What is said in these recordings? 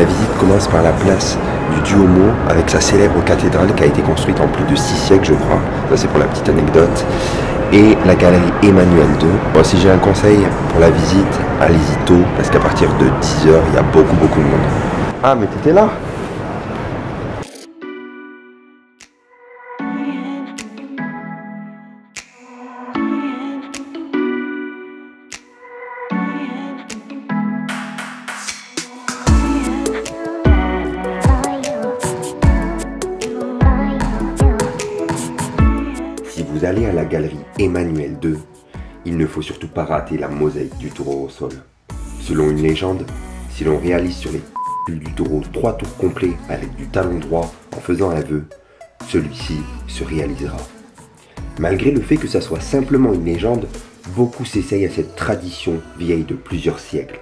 La visite commence par la place du Duomo avec sa célèbre cathédrale qui a été construite en plus de 6 siècles je crois. Ça c'est pour la petite anecdote. Et la galerie Emmanuel II. Bon, si j'ai un conseil pour la visite, allez-y tôt parce qu'à partir de 10h il y a beaucoup de monde. Ah mais t'étais là? Si vous allez à la galerie Emmanuel II, il ne faut surtout pas rater la mosaïque du taureau au sol. Selon une légende, si l'on réalise sur les du taureau 3 tours complets avec du talon droit en faisant un vœu, celui-ci se réalisera. Malgré le fait que ça soit simplement une légende, beaucoup s'essayent à cette tradition vieille de plusieurs siècles.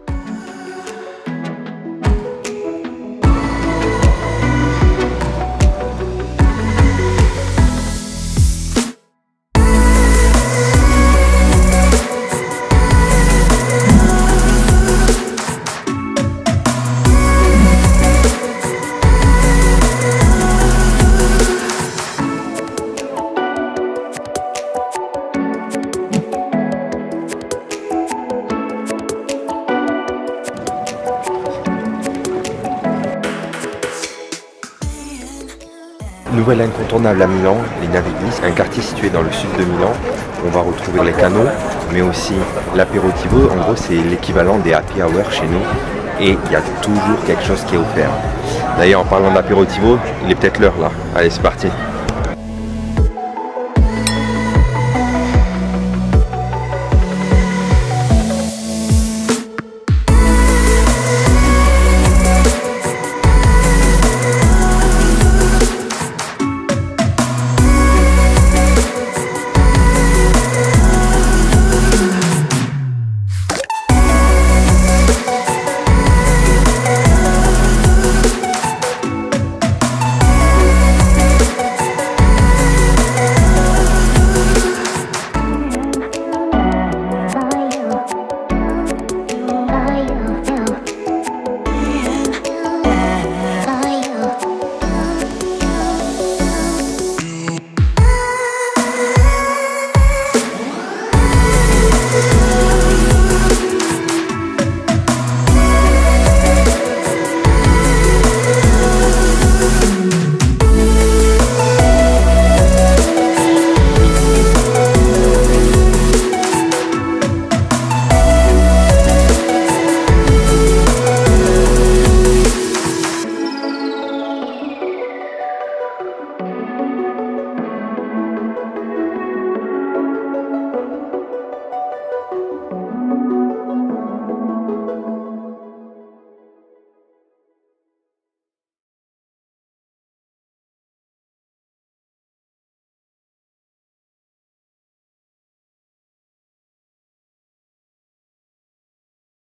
Nouvelle incontournable à Milan, les Navigli, un quartier situé dans le sud de Milan. On va retrouver les canaux, mais aussi l'apéritivo. En gros, c'est l'équivalent des happy hour chez nous. Et il y a toujours quelque chose qui est offert. D'ailleurs, en parlant d'apéritivo, il est peut-être l'heure là. Allez, c'est parti.